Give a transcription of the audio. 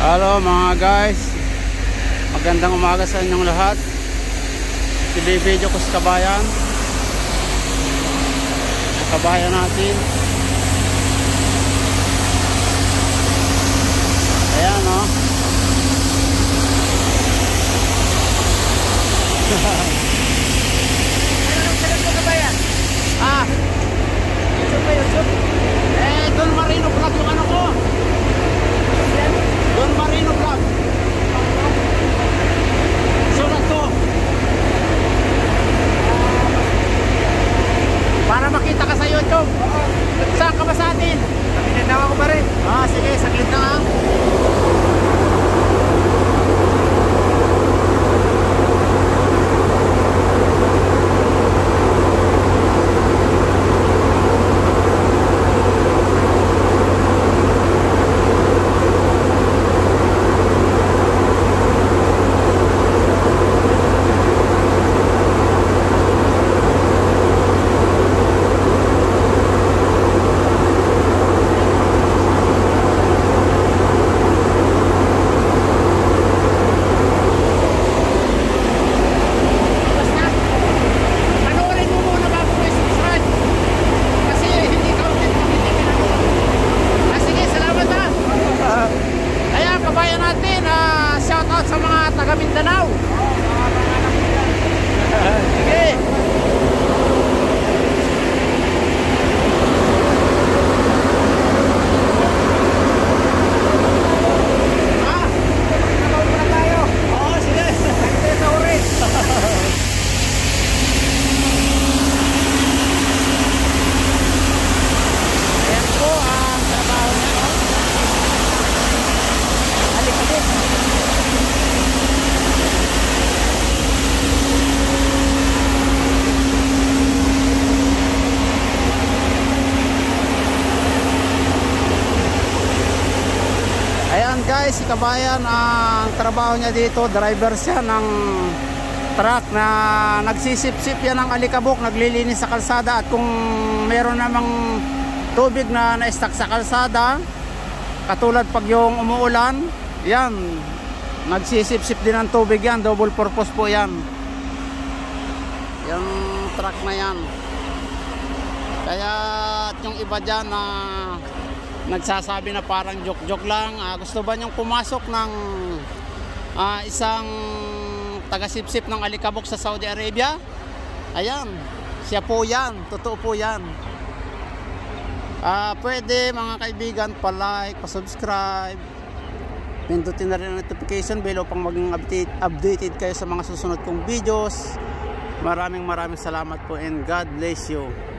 Hello mga guys, magandang umaga sa inyong lahat. Ibibideo ko sa kabayan natin. Ayan o. Don Marino Vlog yung ano ko. Don Marino Vlog. Sulat ko. Para makita ka sa YouTube. Saan ka ba sa atin? Mindanao ako pa rin. Sige, saglit na nga. Sa mga taga Mindanao. Sige. Ayan guys, si kabayan, ang trabaho niya dito, driver siya ng truck na nagsisip-sip yan ng alikabok, naglilinis sa kalsada. At kung meron namang tubig na na-stuck sa kalsada, katulad pag yung umuulan, yan, nagsisip-sip din ng tubig yan, double purpose po yan. Yung truck na yan. Kaya yung iba dyan na nagsasabi na parang joke-joke lang, gusto ba niyong pumasok ng isang taga-sip-sip ng alikabok sa Saudi Arabia? Ayan, siya po yan, totoo po yan. Pwede mga kaibigan, pa-like, pa-subscribe, pindutin na rin ang notification bell upang maging updated kayo sa mga susunod kong videos. Maraming salamat po and God bless you.